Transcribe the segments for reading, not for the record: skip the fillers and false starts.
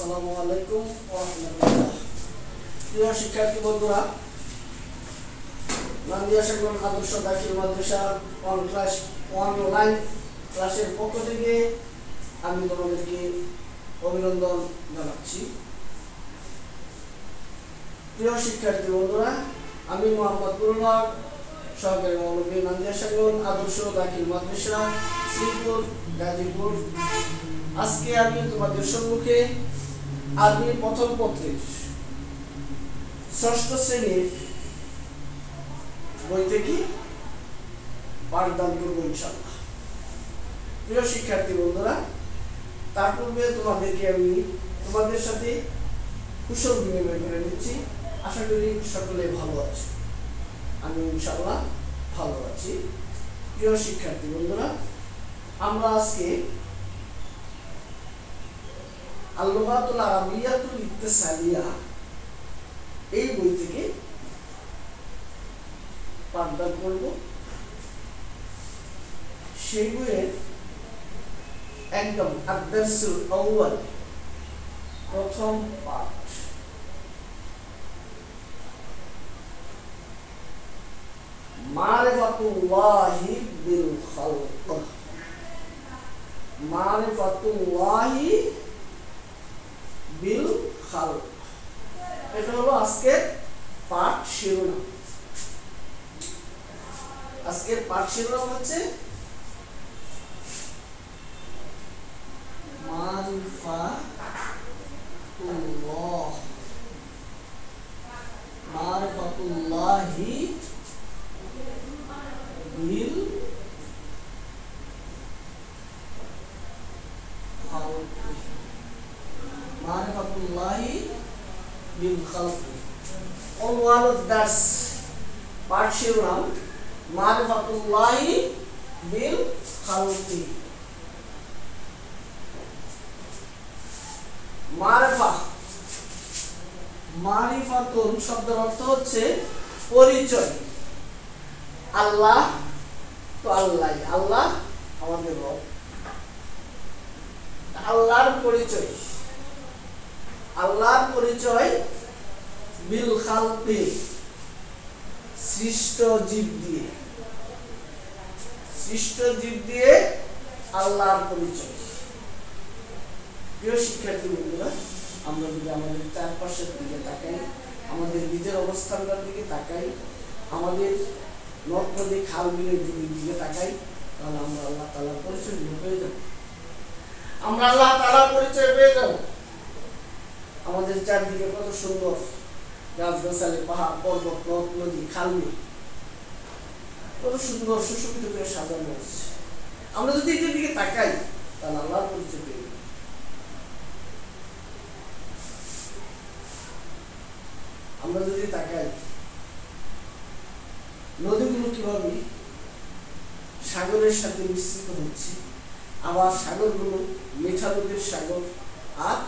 আসসালামু আলাইকুম ওয়া রাহমাতুল্লাহ। প্রিয় শিক্ষার্থী বন্ধুরা, নান্দিয়া শাগুন আদর্শ দাখিল মাদ্রাসা অনলাইন ক্লাসের পক্ষ থেকে আমি তোমাদেরকে অভিনন্দন জানাচ্ছি। প্রিয় শিক্ষার্থী বন্ধুরা, আমি মোহাম্মদ নুরুল হক, সহকারী মৌলভী, নান্দিয়া শাগুন আদর্শ দাখিল মাদ্রাসা, শ্রীপুর, গাজীপুর। আজকে আমি তোমাদের সম্মুখে আরবি প্রথম পত্রের ষষ্ঠ শ্রেণীর বই থেকে পাঠদান করব ইনশাআল্লাহ। প্রিয় শিক্ষার্থী বন্ধুরা, তার পূর্বে তোমাদের সাথে কুশল বিনিময় করে নিচ্ছি। আশা করি সকলে ভালো আছে। আমি ইনশাআল্লাহ ভালো আছি। প্রিয় শিক্ষার্থী বন্ধুরা, আমরা আজকে আল-লুগাতুল আরাবিয়াতুল ইত্তিসালিয়া এই বই থেকে পাঠদান করব। সেই বইয়ের একদম আদ-দারসুল আউয়াল প্রথম পাঠ। মারিফাতুল্লাহি বিল খালক। মারিফাতুল্লাহি বিল খালক, এটা হলো আজকের পাঠ শিরোনাম। আজকের পাঠ শিরোনাম হচ্ছে মারিফাতুল্লাহি বিল খালক। মারিফাতুল্লাহি বিল খালক উনওয়ানুদ দার্স, পাঠ শিরোনাম মারিফাতুল্লাহি বিল খালক। মারিফা, মারিফাতুন শব্দের অর্থ হচ্ছে পরিচয়। আল্লাহ তো আল্লাহ, আল্লাহ আমাদের রব। আল্লাহর পরিচয়, আল্লাহর পরিচয় বিল খালকি, সৃষ্ট জীব দিয়ে। সৃষ্ট জীব দিয়ে আল্লাহর পরিচয়। প্রিয় শিক্ষার্থী বন্ধুরা, আমরা যদি আমাদের চারপাশের দিকে তাকাই, আমাদের নিজের অবস্থানটার দিকে তাকাই, আমাদের নদ নদী খাল বিলের দিকে তাকাই, তাহলে আমরা আল্লাহ তাআলার পরিচয় পেয়ে যাব। আমরা আল্লাহ তাআলার পরিচয় পেয়ে যাব। আমাদের চারদিকে কত সুন্দর গাছগাছালি, পাহাড় পর্বত, নদ নদী খাল বিল, কত সুন্দর সুশোভিত করে সাজানো আছে। আমরা যদি এটার দিকে তাকাই, তাহলে আল্লাহর পরিচয় পেয়ে যাব। আমরা যদি তাকাই, নদীগুলো কিভাবে সাগরের সাথে মিশ্রিত হচ্ছে, আবার সাগরগুলো মিঠা নদীর সাগর আর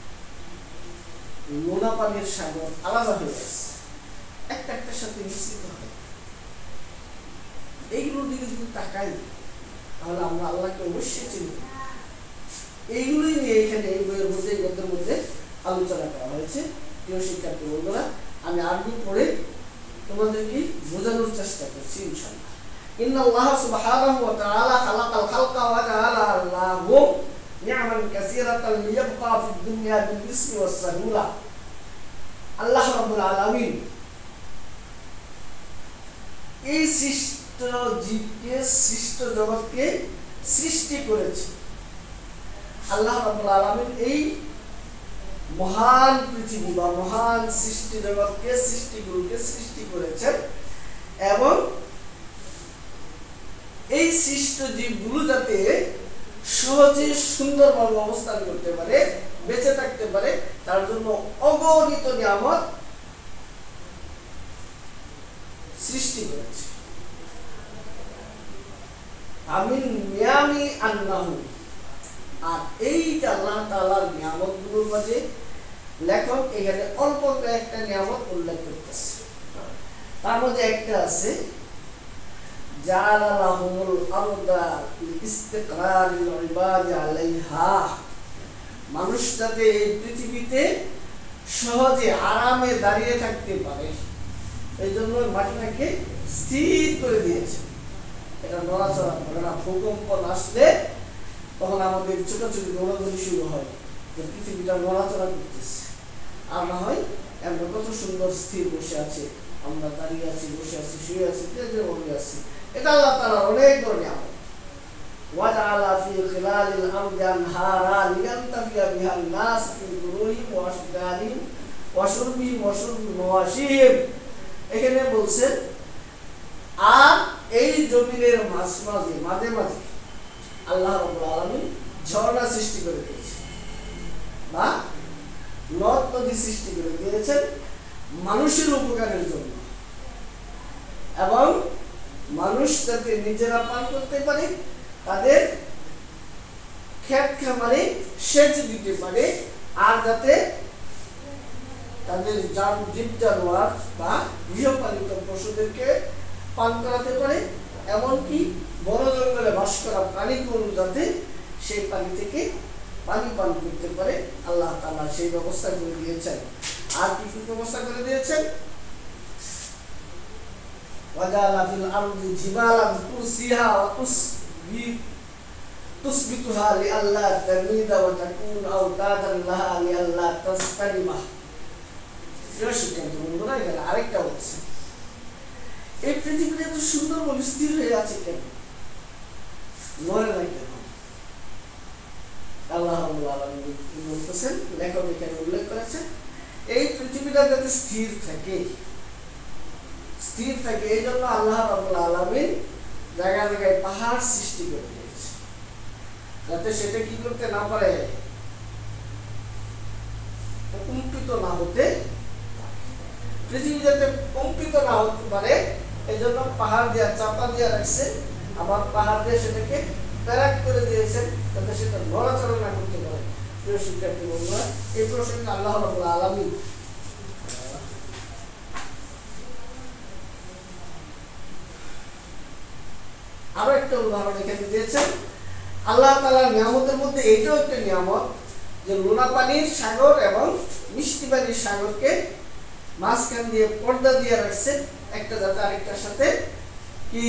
নোনা পানির সাগর আলাদা হয়ে গেছে, একটা একটার সাথে মিশ্রিত হয়। এইগুলোর দিকে যদি তাকাই, তাহলে আমরা আল্লাহকে অবশ্যই চিনি। এইগুলোই নিয়ে এখানে এই বইয়ের মধ্যে, এই গদ্যের মধ্যে আলোচনা করা হয়েছে। প্রিয় শিক্ষার্থী বন্ধুরা, আমি আরবি পড়ে তোমাদেরকে বোঝানোর চেষ্টা করছি ইনশাআল্লাহ। ইন্নাল্লাহ সুবহানাহু ওয়া তাআলা খালাকাল খালকা ওয়া জাআলা লাহু নি'মান কাসীরাতান লিয়াবকা ফিদ দুনিয়া বিল ইসমি ওয়াস সাহুলা। আল্লাহ রাব্বুল আলামিন এই সৃষ্ট জীবকে, সৃষ্ট জগৎকে সৃষ্টি করেছে। আল্লাহ রাব্বুল আলামিন এই মহান পৃথিবী বা মহান সৃষ্টি জগৎকে, সৃষ্টিগুলোকে সৃষ্টি করেছেন এবং এই সৃষ্ট জীবগুলো যাতে সহজে সুন্দরভাবে অবস্থান করতে পারে, বেঁচে থাকতে পারে, তার জন্য অগণিত নিয়ামত সৃষ্টি করেছে। আমিন নিয়ামি আন্নাহু, আর এইটা আল্লাহ তাআলার নিয়ামতগুলোর মাঝে লেখক এখানে অল্প একটা নিয়ামত উল্লেখ করতেছে। তার মধ্যে একটা আছে জালালাহুমুল আরদা লিইস্তিকরারিল ইবাদি আলাইহা মানুষ যাতে এই পৃথিবীতে সহজে আরামে দাঁড়িয়ে থাকতে পারে, এই জন্য মাটিটাকে স্থির করে দিয়েছে। এটা নড়াচড়া করে না। ভূকম্পন আসলে তখন আমাদের ছোটাছুটি দৌড়াদৌড়ি শুরু হয়, যে পৃথিবীটা নড়াচড়া করতেছে। আর না হয় আমরা কত সুন্দর স্থির বসে আছে, আমরা দাঁড়িয়ে আছি, বসে আছি, শুয়ে আছি, বসে আছি। এটা আল্লাহ তাআলার অনেক বড় নিয়ামত। ওয়াজআলা ফি খিলালিল আরদি আনহারা লিয়ানতাফিয়া বিহান নাস ফি দুরুহিম ওয়া আশজারিহিম ওয়া শুরবিহিম ওয়া শুরবি মাওয়াশিহিম। এখানে বলছেন আর এই জমিনের মাঝে মাঝে আল্লাহ রাব্বুল আলামিন ঝর্ণা সৃষ্টি করে দিয়েছেন বা নদ নদী সৃষ্টি করে দিয়েছেন মানুষের উপকারের জন্য, এবং মানুষ যাতে নিজেরা পান করতে পারে, তাদের ক্ষেত খামারে সেচ দিতে পারে, আর যাতে তাদের জীব জানোয়ার বা গৃহপালিত পশুদেরকে পান করাতে পারে, এমনকি বন জঙ্গলে বাস করা প্রাণীগুলো যাতে সেই পানি থেকে পানি পান করতে পারে, আল্লাহ তাআলা সেই ব্যবস্থা করে দিয়েছেন। আর কি কি ব্যবস্থা করে দিয়েছেন? ওয়াজালা ফিল আরদি জিবালান তুরসিহা ওয়া তুসবিতুহা লিআল্লা তামিদা ওয়া তাকুন আওতাদান লাহা লিআল্লা তাসতারিমা। বন্ধুরা, এখানে আরেকটা হচ্ছে, এই পৃথিবীটা এত সুন্দর স্থির হয়ে আছে কেন, নড়ে না কেন? আল্লাহ রাব্বুল আলামিন বলতেছেন, লেখক এখানে উল্লেখ করেছেন, এই পৃথিবীটা যাতে স্থির থাকে এই জন্য আল্লাহ রাব্বুল আলামিন জায়গায় জায়গায় পাহাড় সৃষ্টি করে দিয়েছে, যাতে সেটা কি করতে না পারে, কম্পিত না হতে, পৃথিবী যাতে কম্পিত না হতে পারে, এই জন্য পাহাড় দিয়ে চাপা দিয়ে রাখছে, আবার পাহাড় দিয়ে সেটাকে প্যারাক করে দিয়েছেন যাতে সেটা নড়াচড়া না করতে পারে। প্রিয় শিক্ষার্থী বন্ধুরা, এই প্রসঙ্গে আল্লাহ রাব্বুল আলামিন আরো একটা উদাহরণ এখানে দিয়েছেন। আল্লাহ তাআলার নিয়ামতের মধ্যে এটাও একটা নিয়ামত যে লোনা পানির সাগর এবং মিষ্টি পানির সাগরকে মাঝখান দিয়ে পর্দা দিয়ে রাখছেন, একটা যাতে আরেকটার সাথে কি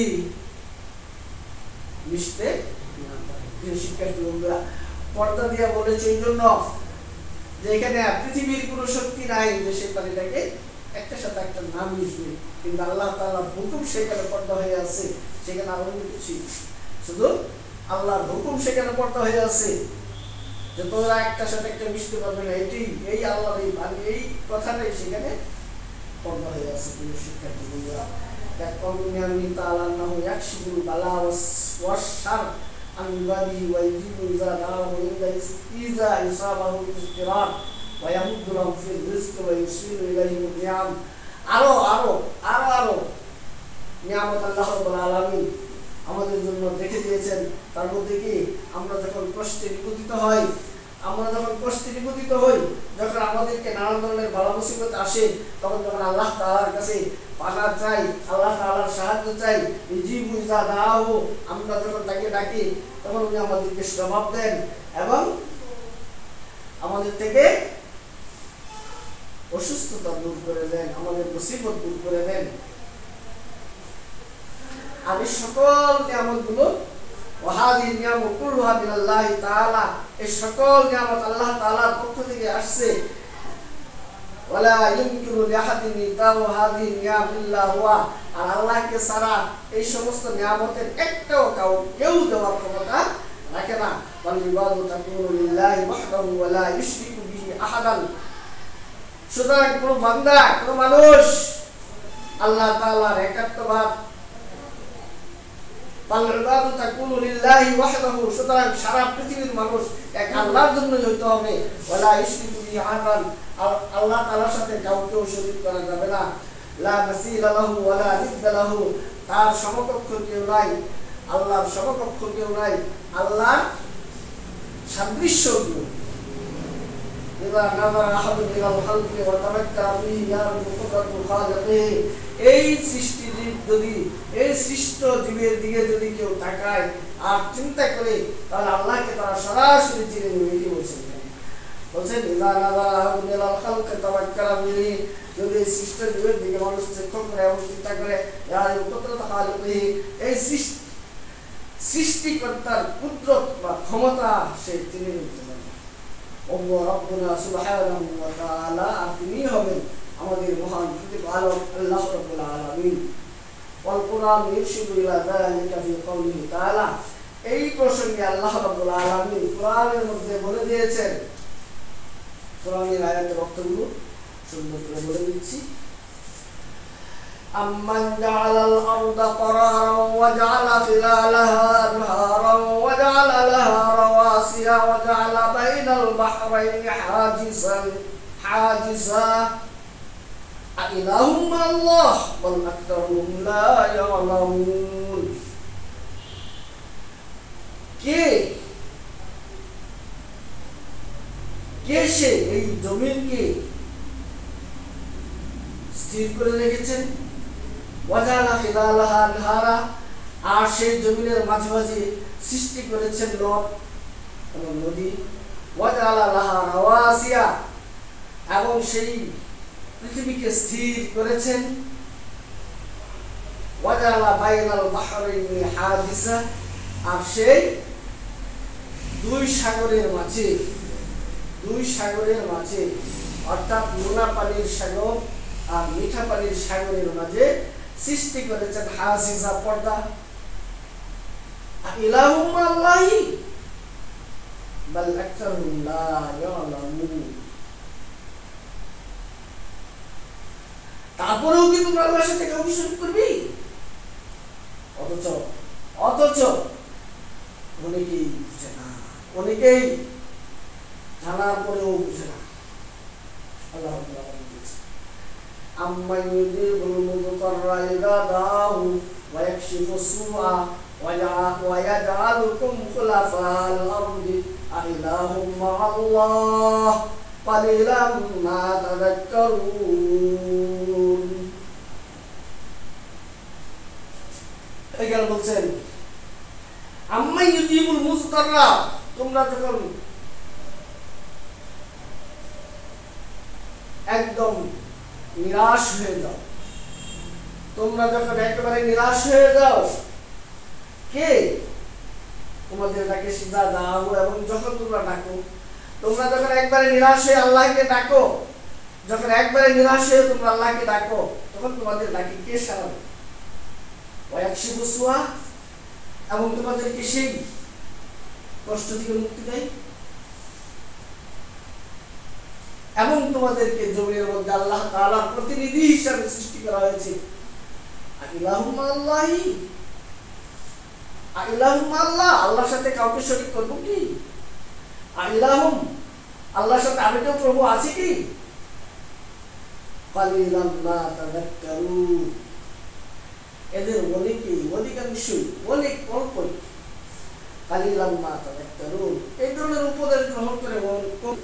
মিশতে না পারে। প্রিয় শিক্ষার্থী বন্ধুরা, পর্দা দিয়া বলেছে এই জন্য যে এখানে পৃথিবীর কোনো শক্তি নাই যে সেই পানিটাকে একটার সাথে একটা না মিশবে, কিন্তু আল্লাহ তাআলার হুকুম সেখানে পর্দা হয়ে আছে, সেখানে আর অন্য কিছু, শুধু আল্লাহর হুকুম সেখানে পর্দা হয়ে আছে যে তোমরা একটার সাথে একটা মিশতে পারবে না, এই আল্লাহর এই বাণী, এই কথাটাই সেখানে পর্দা হয়ে আছে। প্রিয় শিক্ষার্থী বন্ধুরা, ইয়াকুলুনি তাআলা আন্নাহু ইয়াকশিফুল বালা ওয়াস শার আন ইবাদিহি ওয়া ইয়াজিবু ইযা দাআহু ইলা ইযা ইসাবাহু ইসতিরার ওয়া ইয়ামুদ্দু লাহু ফির রিজকি ওয়া ইউসিলু ইলাইহিম নিয়াম। আরো আরো আরো আরো নিয়ামত আল্লাহ রাব্বুল আলামিন আমাদের জন্য রেখে দিয়েছেন। তার মধ্যে কি, আমরা যখন কষ্টে নিপতিত হই, যখন আমাদেরকে নানা ধরনের বালা মুসিবত আসে, তখন যখন আল্লাহ তাআলার কাছে পানা চাই, আল্লাহ তাআলার সাহায্য চাই, ইজিবু ইযা দাআহু, আমরা যখন তাকে ডাকি তখন উনি আমাদেরকে জবাব দেন এবং আমাদের থেকে অসুস্থতা দূর করে দেন, আমাদের মুসিবত দূর করে দেন। আর এই সকল নিয়ামতগুলো ওয়াহাদি নিয়ামত কুল্লুহা মিনাল্লাহি তাআলা, এই সকল নিয়ামত আল্লাহ তাআলার পক্ষ থেকে আসছে। ওয়ালা ইউমকিনু লিআহাদিন ইতাউ হাযিহি নিয়াম ইল্লা হুয়া, আর আল্লাহকে ছাড়া এই সমস্ত নিয়ামতের একটাও কেউ দেওয়ার ক্ষমতা রাখে না। ওয়াল ইবাদু তাকুনু লিল্লাহি ওয়াহদাহু ওয়া লা ইউশরিকু বিহি আহাদান। সুতরাং কোন বান্দা, কোন মানুষ আল্লাহ তাআলার একাত্মবাদ, সুতরাং সারা পৃথিবীর মানুষ এক আল্লাহর জন্যই হইতে হবে। ওয়ালা ইউশরিকু বিহি আহাদান, আল্লাহ তাআলার সাথে কাউকেও শরীক করা যাবে না। লা মাসিলা লাহু ওয়ালা নিদ্দা লাহু, তার সমকক্ষ কেউ নাই, আল্লাহর সমকক্ষ কেউ নাই, আল্লাহর সাদৃশ্য কেউ। এই সৃষ্টি যদি, এই সৃষ্ট জীবের দিকে যদি কেউ তাকায় আর চিন্তা করে, তাহলে আল্লাহকে তারা সরাসরি চিনে নেবে। এটি বলছেন বলছেন ইদা নাযারা মিনাল খালকি তাওয়াক্কালা বিহি, যদি সৃষ্টির দিকে মানুষ লক্ষ্য করে এবং চিন্তা করে এই সৃষ্টিকর্তার কুদরত বা ক্ষমতা সে তিনি নিতে পারেন। আল্লাহ রাব্বুনা সুবহানাহু ওয়া তাআলা, আর তিনি হবেন আমাদের মহান প্রতিপালক আল্লাহ রাব্বুল আলামিন। ওয়াল কুরআন ইরশিদু ইলা যালিকা ফি কওলিহি তাআলা, এই প্রসঙ্গে আল্লাহ রাব্বুল আলামিন কোরআনের মধ্যে বলে দিয়েছেন। কোরআনের আয়াতের অর্থগুলো সুন্দর করে বলে দিচ্ছি। أمن جعل الأرض قرارا وجعل خلالها أنهارا وجعل لها رواسي وجعل بين البحرين حاجزا أإله مع الله بل أكثرهم لا يعلمون। কে সে এই জমিনকে স্থির করে রেখেছেন, ওয়াজালা খিলালাহা আনহারা, আর সেই জমিনের মাঝে মাঝে সৃষ্টি করেছেন নদ এবং নদী, ওয়াজালা লাহা রাওয়াসিয়া, এবং সেই পৃথিবীকে স্থির করেছেন, ওয়াজালা বাইনাল বাহরাইনি হাজিসা, আর সেই দুই সাগরের মাঝে অর্থাৎ নোনা পানির সাগর আর মিঠা পানির সাগরের মাঝে সৃষ্টি করেছেন হাসিসা, পর্দা। ইলাহুম আল্লাহি বাল আকতারুহুম লা ইয়ালামুন। তারপরেও কি তোমরা আল্লাহর সাথে কাউকে শরীক করবি? অথচ অনেকেই বুঝে না, অনেকেই জানার পরেও বুঝে না। আল্লাহ أَمَّنْ يُجِيبُ الْمُضْطَرَّ إِذَا دَعَاهُ وَيَكْشِفُ السُّوءَ وَيَجْعَلُكُمْ خُلَفَاءَ الْأَرْضِ أَإِلَٰهٌ مَّعَ اللَّهِ قَلِيلًا مَا تَذَكَّرُونَ। এখানে বলছেন আম্মান ইউজিবুল মুজতাররা, তোমরা যখন একদম নিরাশ হয়ে যাও, তোমরা যখন একেবারে নিরাশ হয়ে যাও, কে তোমাদের ডাকে সিজদা দাও, এবং যখন তোমরা ডাকো, তোমরা যখন একবারে নিরাশ হয়ে আল্লাহকে ডাকো, যখন একবারে নিরাশ হয়ে তোমরা আল্লাহকে ডাকো, তখন তোমাদের ডাকে কে সাড়া? ওয়ায়াকশিফু সুআ, এবং তোমাদেরকে সেই কষ্ট থেকে মুক্তি দেয়, এবং তোমাদেরকে জমিনের মধ্যে আল্লাহ তাআলার প্রতিনিধি হিসাবে সৃষ্টি করা হয়েছে। আইলাহুম আল্লাহি, আইলাহুম আল্লাহ, আল্লাহর সাথে কাউকে শরীক করব কি? আইলাহুম, আল্লাহর সাথে আর কেউ প্রভু আছে কি? কালিলাম মা তাযাক্কারুন, এদের অনেকেই, অধিকাংশই, অনেক অল্পই কালিলাম মা তাযাক্কারুন, এই ধরনের উপদেশ গ্রহণ করে অনেক কম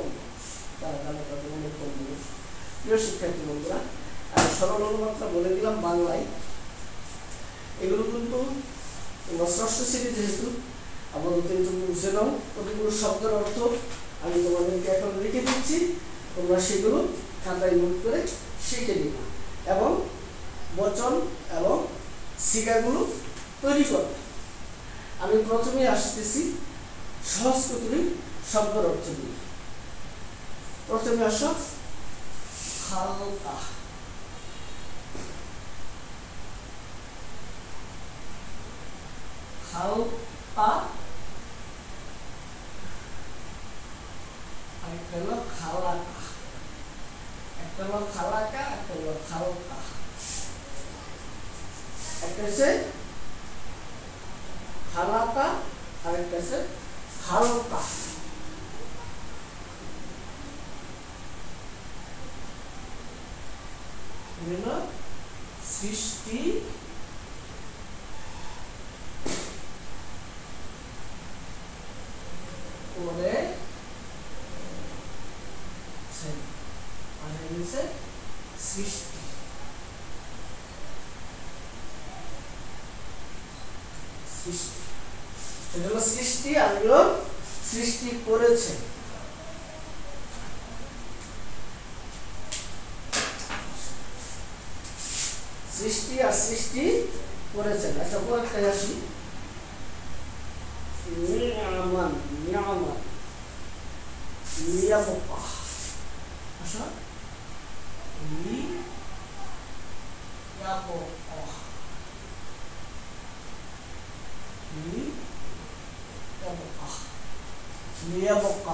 প্রিয় শিক্ষার্থী বন্ধুরা, আমি সরল অনুবাদটা বলে দিলাম বাংলায়। এগুলো কিন্তু ষষ্ঠ শ্রেণী, যেহেতু আমাদের বুঝে নাও, কতগুলো শব্দের অর্থ আমি তোমাদেরকে এখন লিখে দিচ্ছি, তোমরা সেগুলো খাতায় নোট করে শিখে নিবা এবং বচন এবং শিকাগুলো তৈরি করবে। আমি প্রথমে আসতেছি সহজ কতগুলি শব্দের অর্থ দিয়ে। প্রথমে আসো খালকা, খালকা, আরেকটা হলো খালাকা, একটা হলো খালাকা, একটা হলো খালকা, একটা হচ্ছে খালাকা, আরেকটা হচ্ছে খালকা। সৃষ্টি করে সৃষ্টি, সৃষ্টি, এটা হলো সৃষ্টি, আর হলো সৃষ্টি করেছে। করেছেন। আচ্ছা পরেরটায় আসি, নি'মান নি'মান লিয়াবকা। আচ্ছা লিয়াবকা লিয়াবকা লিয়াবকা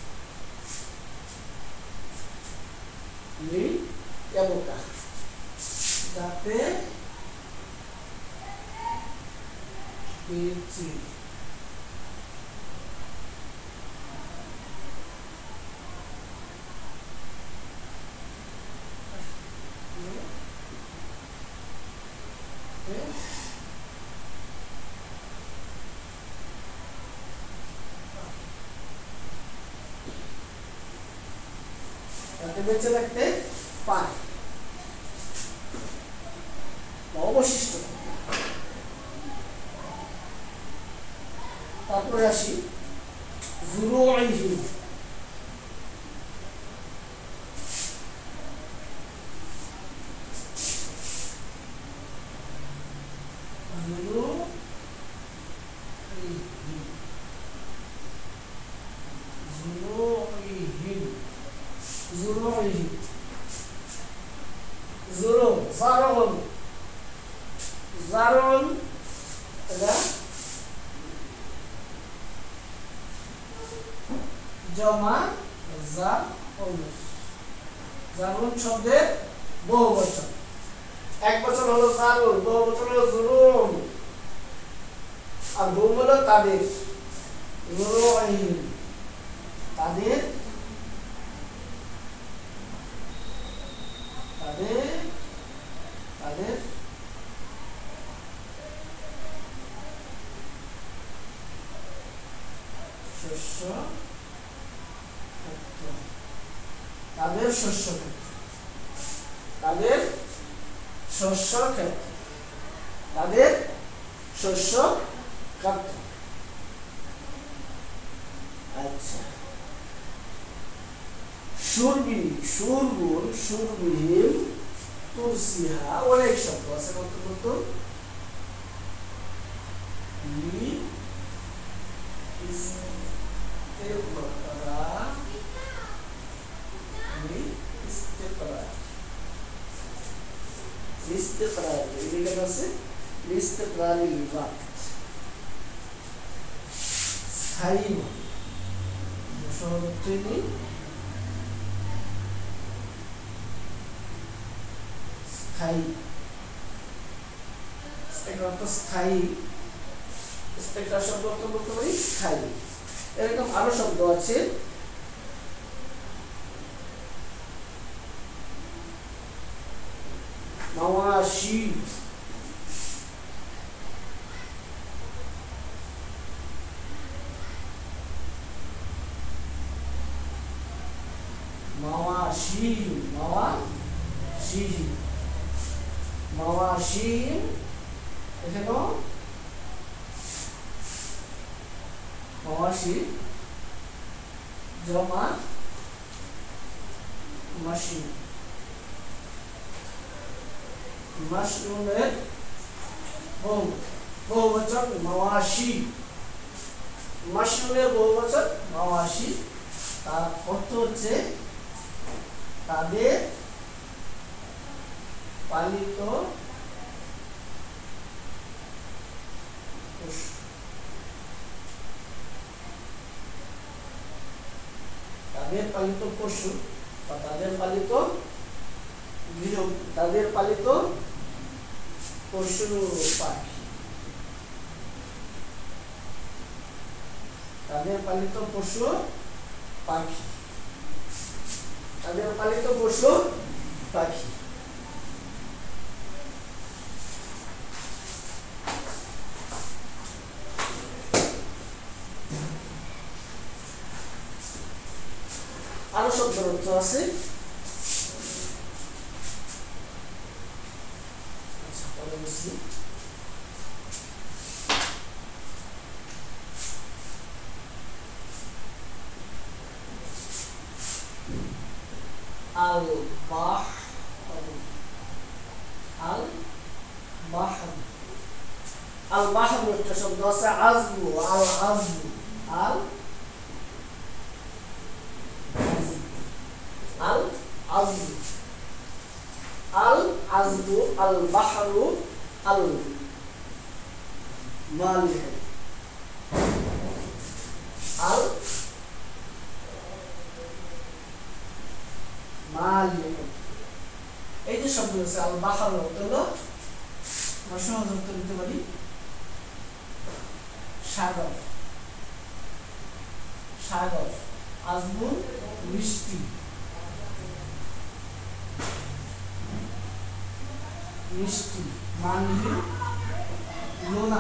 লিয়াবকা, যাতে বেঁচে বেঁচে থাকতে পারে অবশিষ্ট। তারপরে আসি যুরুইহিম, জারুন এটা জমা জারুন শব্দের বহুবচন। এক বচন হলো জারুন, বহুবচন হলো জুরুন, আর বহু হলো তাদের। তাদের তাদের তাদের শস্য খাদ্য, তাদের শস্য খাদ্য, তাদের শস্য খাদ্য, তাদের শস্য খাদ্য। আচ্ছা সুরবি সুরগুন সুরবিহীন তুরসিহা, অনেক শব্দ আছে নতুন নতুন। স্থায়ী স্থায়ী, স্থায়ী শব্দ অর্থ বলতে পারি স্থায়ী। এরকম আরো শব্দ আছে, মাওয়াশি, মাওয়াশি মাওয়াশি মাওয়াশি, এখানেও মাওয়াশি জমা মাসি, মাশরুমের বহুবচন মাওয়াশি, মাশরুমের বহুবচন মাওয়াশি। তার অর্থ হচ্ছে তাদের পালিত পশু, তাদের পালিত পশু বা তাদের পালিত গৃহ, তাদের পালিত পশু পাখি, তাদের পালিত পশু পাখি, তাদের পালিত পশু পাখি। আরো শব্দের অর্থ আছে, আচ্ছা পরে বলছি। আল বাহর, আল বাহর আল বাহরু একটা শব্দ আছে আযবু আল আযবু আল আল আযবু আল আযবু আল বাহরু আল মালিহ আল মালিহ এই যে শব্দ আছে আল বাহরু হলো আমরা সহজ অর্থ দিতে পারি সাগর সাগর আযবু মিষ্টি মিষ্টি মালিহ লোনা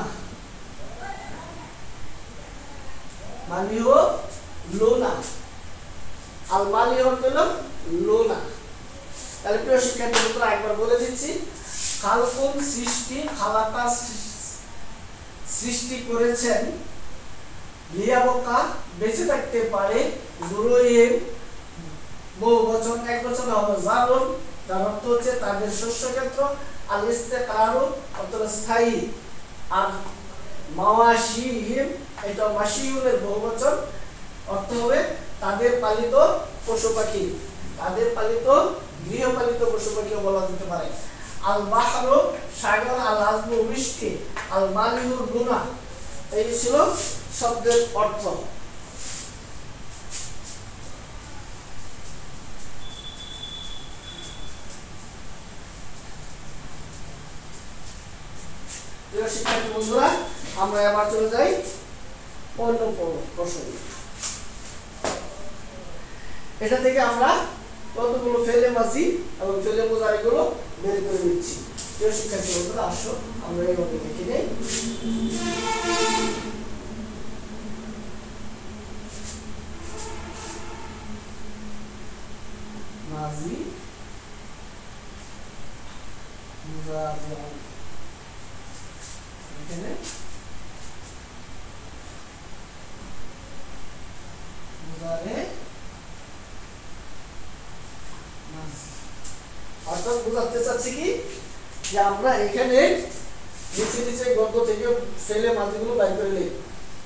মালিহ লোনা আল মালিহ হলো লোনা তাহলে প্রিয় শিক্ষার্থী বন্ধুরা একবার বলে দিচ্ছি খালকুন সৃষ্টি খালাকা সৃষ্টি করেছেন লিয়াবকা বেঁচে থাকতে পারে জুরুইম বহু বচন এক বচন হবে জারুন যার অর্থ হচ্ছে তাদের শস্য ক্ষেত্র আল ইস্তিকারু অর্থ স্থায়ী আর মাওয়াশিহিম এটা মাশিউলের বহুবচন অর্থ হবে তাদের পালিত পশু পাখি তাদের পালিত গৃহপালিত পশু পাখিও বলা যেতে পারে আল বাহরু সাগর আল আযবু মিষ্টি আল মালিহু লুনা এই ছিল শব্দের অর্থ প্রিয় শিক্ষার্থী বন্ধুরা আমরা এবার চলে যাই অন্য প্রসঙ্গে এটা থেকে আমরা কতগুলো ফেলে মাঝি এবং ফেলে মুজারি গুলো বের করে নিচ্ছি প্রিয় শিক্ষার্থী বন্ধুরা আসো আমরা এইভাবে লিখে নেই মাঝি মুজারি এখানে মুজারে অর্থাৎ বুঝাতে চাচ্ছি কি যে আমরা এখানে নিচে নিচে গদ্য থেকে ফেলে মাঝিগুলো বাইর করে লিখব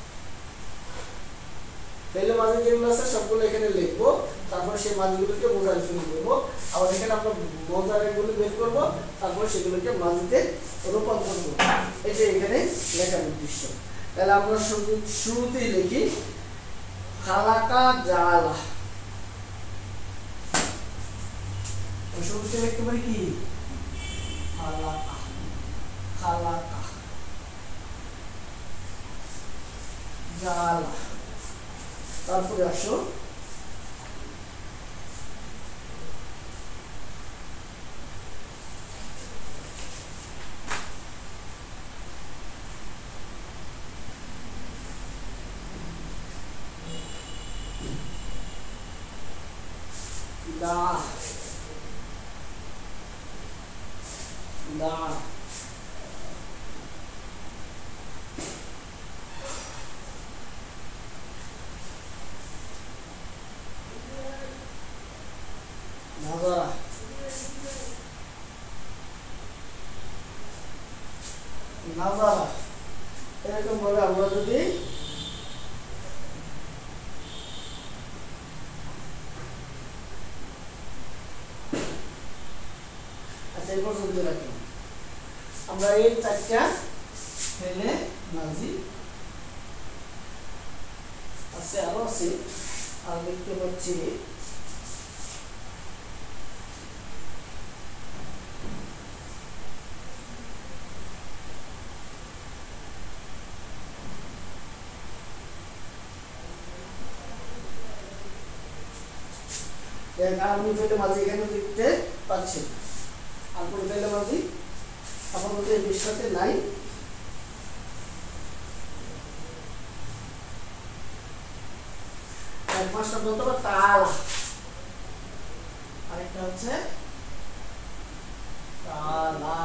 ফেলে মাঝি যেগুলো আছে সবগুলো এখানে লিখবো তারপর সেই মাঝিগুলোকে মোজারে ফেলে দেবো আবার এখানে আমরা মোজারেগুলো বের করবো তারপর সেগুলোকে মাঝিতে রূপান্তর করবো এটা এখানে লেখার উদ্দেশ্য তাহলে আমরা শুরুতেই লিখি খালাকা জালা শুরুতে লিখতে পারি কি খালাকা খালাকা জালা তারপরে আসো দা দা নাজারা নাজারা এরকম ভাবে আমরা যদি আচ্ছা এই পর্যন্ত রাখি আমরা এই চারটা ফেলে মাঝি আছে আরো আছে আর দেখতে পাচ্ছি আমি ফেলে মাঝি এখানে দেখতে পাচ্ছি আর কোন ফেলে মাঝি আপাতত এই বিষয়তে নাই এক পাঁচটা বলতে পারো তালা আরেকটা হচ্ছে তালা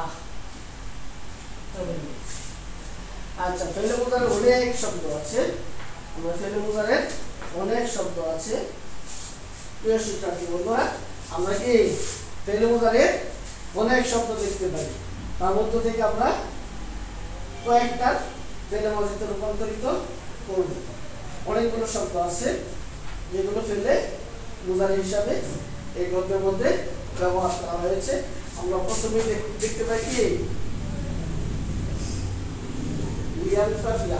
আচ্ছা ফেলে বোঝার অনেক শব্দ আছে আমরা ফেলে বোঝারের অনেক শব্দ আছে প্রিয় শিক্ষার্থী বন্ধুরা আমরা কি ফেলে বোঝারের অনেক শব্দ দেখতে পাই তার মধ্য থেকে আমরা কয়েকটা ফেলে মাজিতে রূপান্তরিত করব। অনেকগুলো শব্দ আছে যেগুলো ফেলে মুজারি হিসাবে এই গদ্যের মধ্যে ব্যবহার করা হয়েছে। আমরা প্রথমে দেখতে পাই কি লিয়ানতাফিয়া,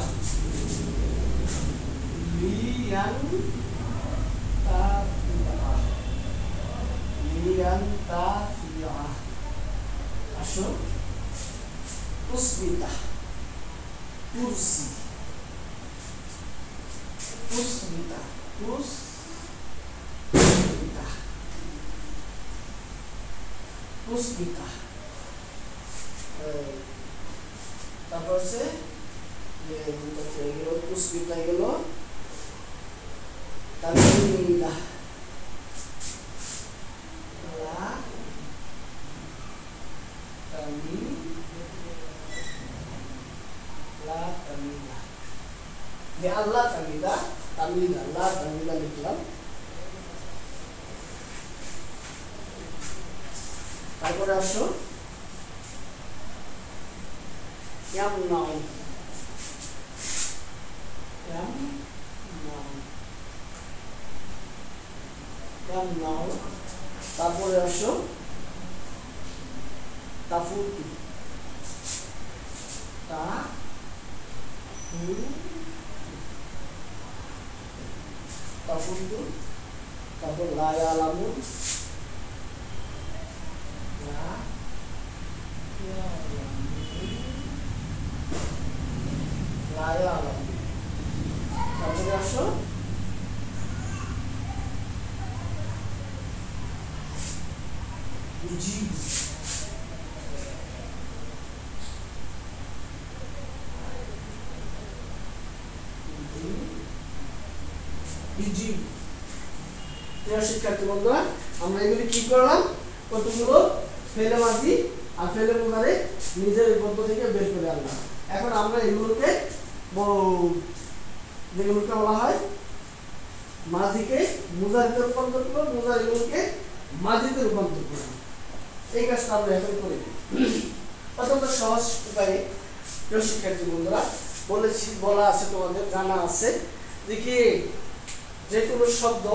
লিয়ানতাফিয়া। আসো তুসবিতা, তুরসি, তুসবিতা, তুসবিতা, তুসবিতা। তারপর হচ্ছে তুসবিতা গেল তামিলা, আল্লাহ তামিলা, তামিলা, আল্লাহ তামিলা লিখলাম। তারপরে আসো ইয়ামনাউ, ইয়ামনাউ, ইয়ামনাউ। তারপরে আসো তাফুতু, তাফুতু। তারপর লা ইয়ালামু, লা ইয়ালামু। তারপরে আসো ইজিবু, ইজিবু। প্রিয় শিক্ষার্থী বন্ধুরা, আমরা এগুলি কি করলাম? কতগুলো ফেলে মাজি আর ফেলে মুজারে নিজের গদ্য থেকে বের করে আনলাম। এখন আমরা এগুলোকে যেগুলোকে বলা হয় মাজিকে মুজারিতে রূপান্তর করব, মুজারিগুলোকে মাজিতে রূপান্তর করব। এই কাজটা আমরা এখন করি। অত্যন্ত সহজ উপায়ে প্রিয় শিক্ষার্থী বন্ধুরা বলা আছে, তোমাদের জানা আছে যে কি যে কোনো শব্দ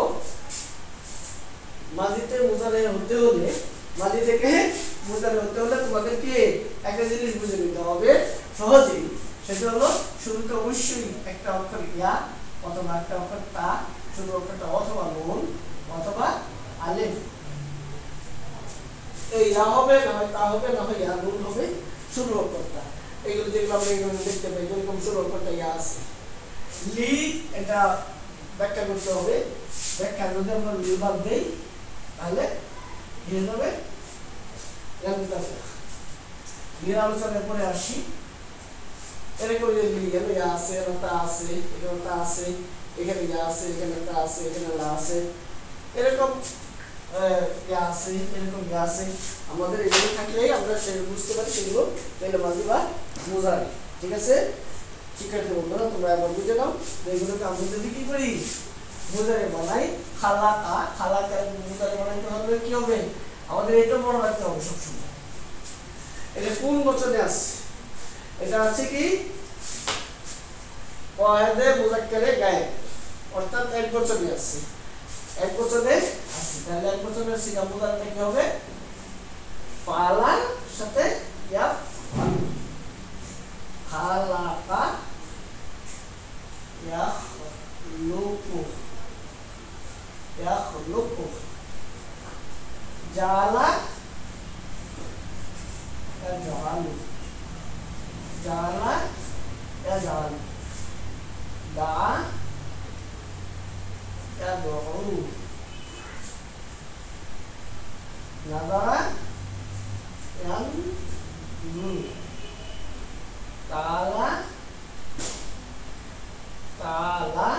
মাজিতে মুজারে হতে হলে, মাজি থেকে মুজারে হতে হলে তোমাদেরকে একটা জিনিস বুঝে নিতে হবে সহজেই। সেটা হলো শুরুতে অবশ্যই একটা অক্ষর ইয়া অথবা একটা অক্ষর তা, শুরু অক্ষরটা অথবা নুন অথবা আলিফ। এই ইয়া হবে, না হয় তা হবে, না হয় ইয়া নুন হবে শুরু অক্ষরটা। এইগুলো যেগুলো আমরা এখানে দেখতে পাই, যেরকম শুরু অক্ষরটা ইয়া আছে। লি এটা ব্যাখ্যা করতে হবে। ব্যাখ্যা যদি আমরা লি বাদ দেই তাহলে হয়ে যাবে ইয়ানতাফিয়া। লির আলোচনার পরে আসি। এরকম যে লি এখানে ইয়া আছে, তা আছে, এখানে তা আছে, এখানে ইয়া আছে, এখানে তা আছে, এখানে লা আছে, এরকম ইয়া আছে, এরকম ইয়া আছে। আমাদের এগুলো থাকলেই আমরা সেগুলো বুঝতে পারি সেগুলো ফেলে মাজি বা মুজারি। ঠিক আছে শিক্ষার্থী বন্ধুরা, তোমরা এবার বুঝে নাও এগুলোকে আমরা যদি কি করি মুজারি বানাই, খালাকা, খালাকা মুজারি বানাইতে হবে কি হবে? আমাদের এটা মনে রাখতে হবে সবসময়। এটা কোন বচনে আছে? এটা আছে কি ওয়াহিদে মুজাক্কারে গায়েব, অর্থাৎ এক বচনে আছে। এক বচনে আছে, তাহলে এক বচনের সিগা মুজারিটা কি হবে? ফালার সাথে ইয়া খালাকা ইয়াখলুকু, ইয়াখলুকু। জালা ইয়াজআলু, জালা ইয়াজআলু। দা ইয়াদউ, নাযারা ইয়ানজুরু। তাআলা তাআলা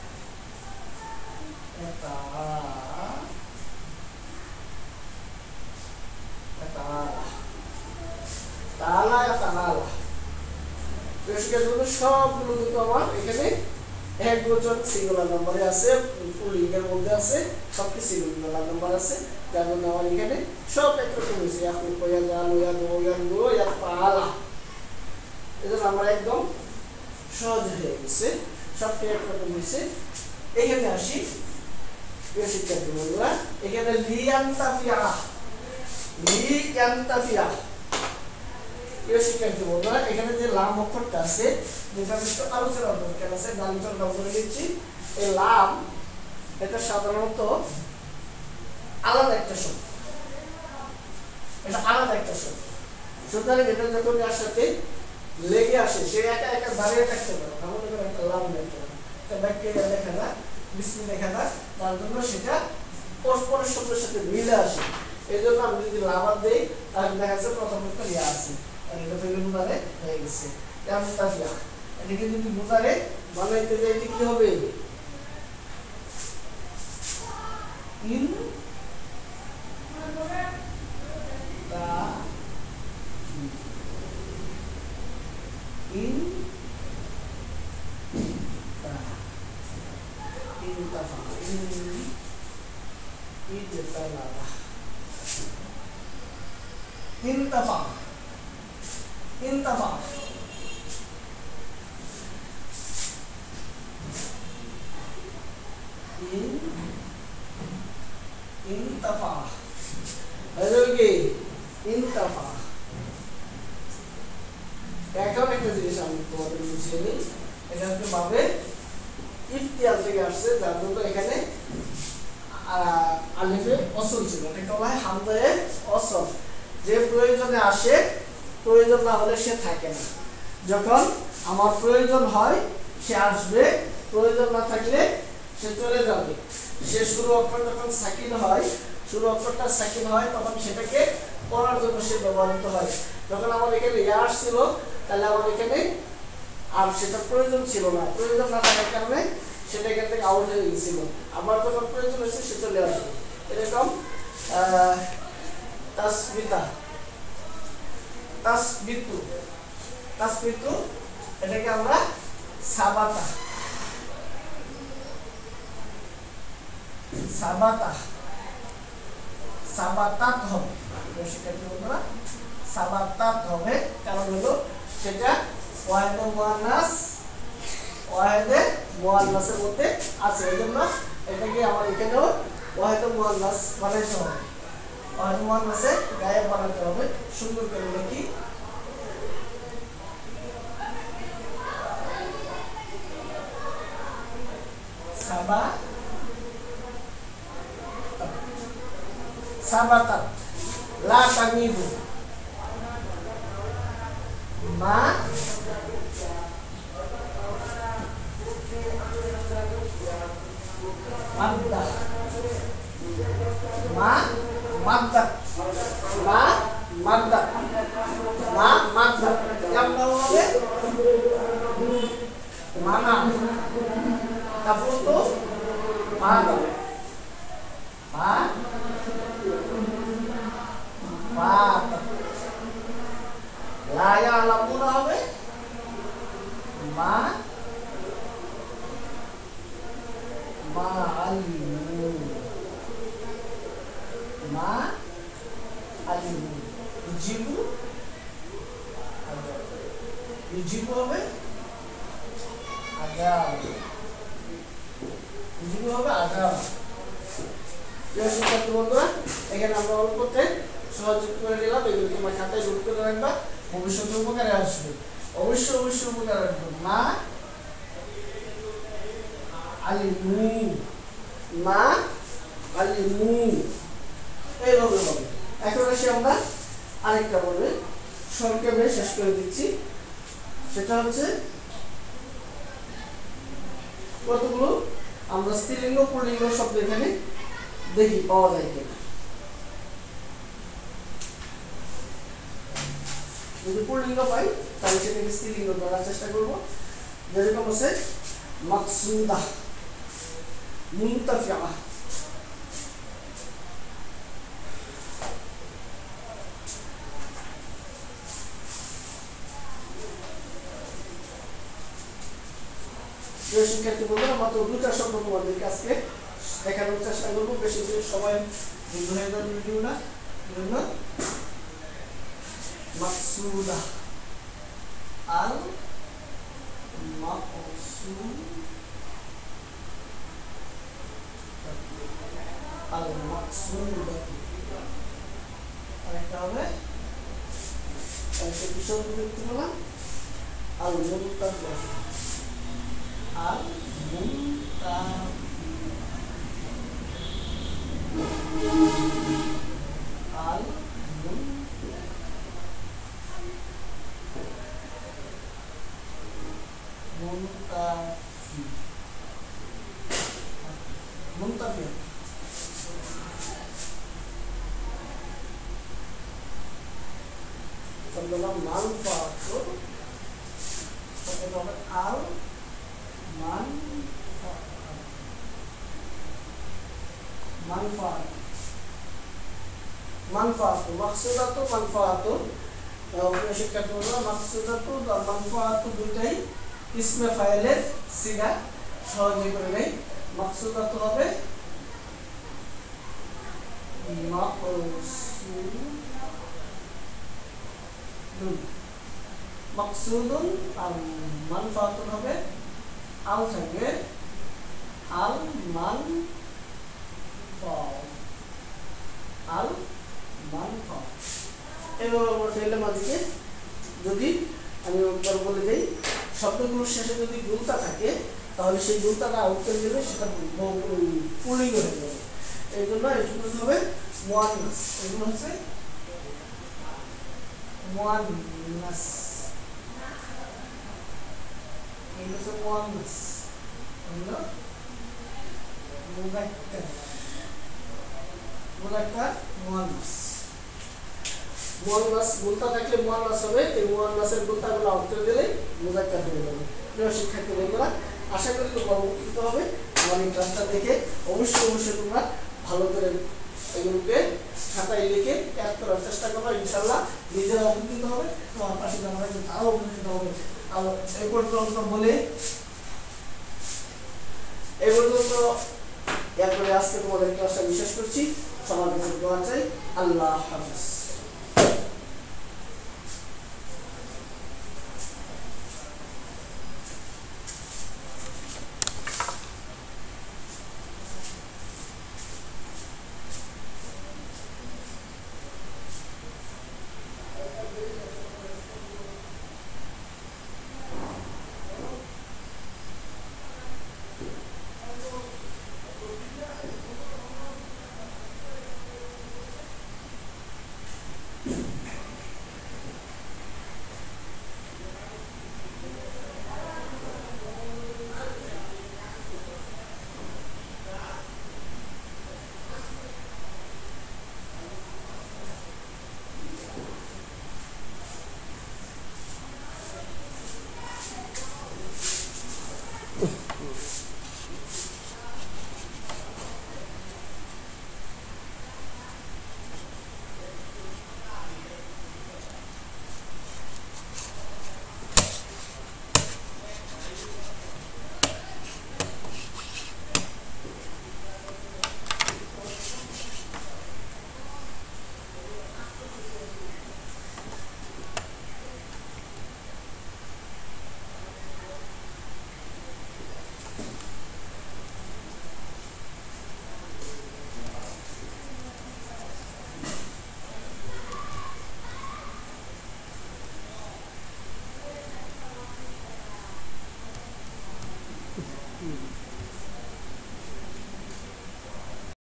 সবগুলো কিন্তু আমার এখানে এক বচন সিঙ্গুলার নাম্বারে আছে, পুলিংয়ের মধ্যে আছে, সবকিছু সিঙ্গুলার নাম্বার আছে, যার জন্য আমার এখানে সব একরকম হয়েছে। এখন কয়া জাল, ওয়া দো, ওয়া দো, ইয়া পালা। এজন্য আমরা একদম সহজ হয়ে গেছে, সবটাই একরকম হয়েছে। এখানে আসি প্রিয় শিক্ষার্থী বন্ধুরা, এখানে লিয়ান্তাফিয়া, লিয়ান্তাফিয়া প্রিয় শিক্ষার্থী বন্ধুরা, এখানে যে লাম অক্ষরটা আছে যেটা একটু আলোচনা দরকার আছে, আলোচনা করে দিচ্ছি। এই লাম এটা সাধারণত আলাদা একটা শব্দ, এটা আলাদা একটা শব্দ। সুতরাং এটা যখন এর সাথে লেগে আসে সে একা একা দাঁড়িয়ে থাকতে পারে, আমাদের করে একটা লাম লেখা একটা ব্যাকটেরিয়া লেখা না, বিসমি লেখা না, তার জন্য সেটা পরস্পরের শব্দের সাথে মিলে আসে। এই জন্য আমি যদি লাভার দেই তাহলে দেখা যাচ্ছে প্রথম একটা ইয়া আছে, আর এটা ফেলে মুদারে হয়ে গেছে ইয়ামতাফিয়া। এটাকে যদি মুদারে বানাইতে যাই কি হবে? ইন তা ইন তা ইনতাফা ইজতালাবা ইনতাফা ইনতাফা ইনতাফা হয়ে ইনতাফা। এখন একটা জিনিস আমি তোমাদের বুঝিয়ে নিই, এটা হচ্ছে ভাবে ইফতিয়াল থেকে আসছে, যার জন্য এখানে আলিফে অসল ছিল, এটা বলা হয় হামজায়ে অসল। যে প্রয়োজনে আসে, প্রয়োজন না হলে সে থাকে না। যখন আমার প্রয়োজন হয় সে আসবে, প্রয়োজন না থাকলে সে চলে যাবে। সে শুরু অক্ষর যখন সাকিন হয়, শুরু অক্ষরটা সাকিন হয়, তখন সেটাকে পড়ার জন্য সে ব্যবহৃত হয়। যখন আমার এখানে ইয়া আসছিল তাহলে আমার এখানে আর সেটা প্রয়োজন ছিল না, প্রয়োজন না থাকার কারণে সেটা এখান থেকে আউট হয়ে গেছিল। আবার যখন প্রয়োজন হয়েছে সে চলে আসবে। এরকম তাসবিতা, তাসবিতু, তাসবিতু এটাকে আমরা সাবাতা, সাবাতা, সাবাতাত হবে। শিক্ষার্থী বন্ধুরা সাবাতাত হবে, কারণ হলো সেটা ওয়াহিদে মুয়ান্নাস, ওয়াহিদে মুয়ান্নাসের মধ্যে আছে। এই জন্য এটাকে আমার এখানেও ওয়াহিদে মুয়ান্নাস বানাইতে হবে, ওয়াহিদে মুয়ান্নাসে গায়েব বানাতে হবে। সুন্দর করে লিখি সাবা সাবাতাত লা তামিদু মা মাদ্দা, মা মাদ্দা, মা মাদ্দা, মা মাদ্দা কেমন হবে? মানা তারপর তো মাদা, মা মাদা, লা ইয়ালামুনা হবে মা মা আলিমু, মা আলিমু। ইজিবু, ইজিবু হবে আজাব, ইজিবু হবে আজাব। শিক্ষার্থী বন্ধুরা এখানে আমরা অল্পতে সহজ করে দিলাম, এগুলো তোমার খাতায় নোট করে রাখবা, ভবিষ্যতে উপকারে আসবে, অবশ্যই অবশ্যই উপকারে আসবে। মা আলিমু, মা আলিমু এইভাবে হবে। এখন আসি আমরা আরেকটা বলবে, সংক্ষেপে শেষ করে দিচ্ছি। সেটা হচ্ছে কতগুলো আমরা স্ত্রীলিঙ্গ পুল্লিঙ্গ শব্দ এখানে দেখি পাওয়া যায় কিনা। যদি পুল্লিঙ্গ পাই তাহলে সেটাকে স্ত্রীলিঙ্গ ধরার চেষ্টা করবো। যেরকম আছে মাকসুদা, মুনতাফিয়া, শিক্ষার্থী বন্ধুরা মাত্র দুটা শব্দ তোমাদেরকে আজকে দেখানোর চেষ্টা করবো, বেশি বেশি সময় হয়ে যাবে ভিডিওটা। মাকসুদা আল মাকসুদ আল মাকসুদ আরেকটা হবে একটা বিষয় দেখতে পেলাম আল মুনতাফি আল মুনতাফি আল মুনতাফি মুনতাফি dalam manfaat pakai nomor al manfaat maksudatu manfaatun শিক্ষার্থী বন্ধুরা মাকসুদাতু আর মানফাআতু দুইটাই ইসমে ফাইলের সিগা সহজে করে নেই মাকসুদাতু হবে মাকসুদুন আর মানফাআতুন হবে আল থাকবে আল মানফা এবার আমরা ফেলে মাঝিকে যদি আমি একবার বলে দেই শব্দগুলোর শেষে যদি গুণতা থাকে তাহলে সেই গুণতাটা আউট করে দিলে সেটা পুলিং হয়ে যাবে এই জন্য এটুকু হবে মুয়ান্নাস এগুলো হচ্ছে মুয়ান্নাস এগুলো হচ্ছে মুয়ান্নাস এগুলো মুযাক্কার মুয়ান্নাস মুয়ান্নাস গুণতা থাকলে মুয়ান্নাস হবে এই মুয়ান্নাসের গুণতাগুলো আউট করে দিলে মুযাক্কার হয়ে যাবে প্রিয় শিক্ষার্থী বন্ধুরা আশা করি তোমরা উপকৃত হবে আমার এই ক্লাসটা দেখে অবশ্যই তোমরা ভালো করে এগুলোকে খাতায় লিখে অ্যাড করার চেষ্টা করবে ইনশাআল্লাহ নিজেরা উপকৃত হবে তোমার পাশে যারা তারাও উপকৃত হবে আর এই পর্যন্ত বলে এই পর্যন্ত একবারে আজকে তোমাদের ক্লাসটা বিশেষ করছি সবার কাছে দোয়া চাই আল্লাহ হাফেজ।